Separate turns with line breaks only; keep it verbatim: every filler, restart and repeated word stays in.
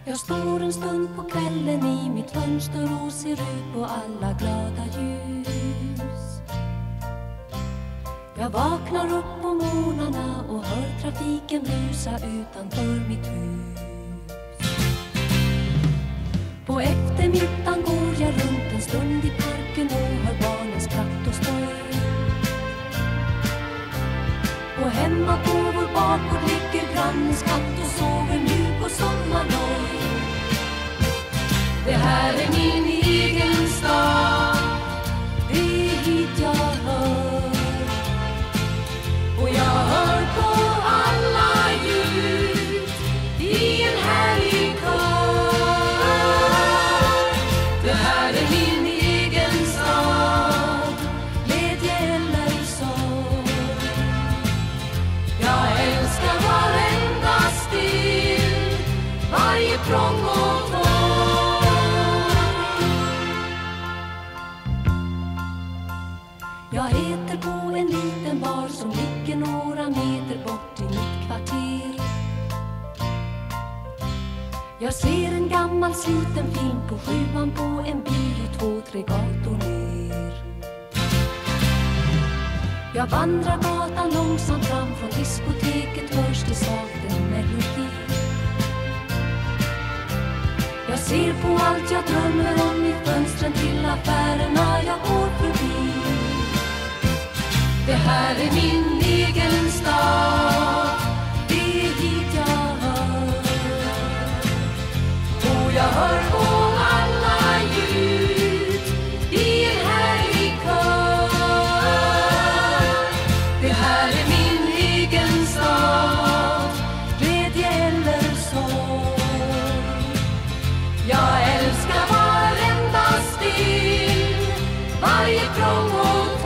Jag står en stund på kvällen i mitt fönster och ser ut på alla glada ljus. Jag vaknar upp på morgnarna och hör trafiken brusa utanför mitt hus. På eftermiddagen går jag runt en stund i parken och hör barnens skratt och stoj. Och hemma på vår bakgård ligger grannens katt och sover mjuk och sommarnoj. Det här är min egen stad, det är hit jag hör. Och jag hör på alla ljud i en härlig kör. Det här är min egen stad, glädje eller sorg. Jag älskar varenda stil, varje prång och tår. Jag heter på en liten bar som ligger några meter bort i mitt kvarter. Jag ser en gammal sliten film på sjuan på en bio två, tre gator ner. Jag vandrar gatan långsamt fram från diskoteket, hörs det svagt en melodi. Jag ser på allt jag drömmer om i fönstren till affärerna jag går förbi. Det här är min egen stad, det är hit jag hör. Och jag hör på alla ljud i en härlig kör. Det här är min egen stad, glädje eller sorg. Jag älskar varenda stil, varje prång och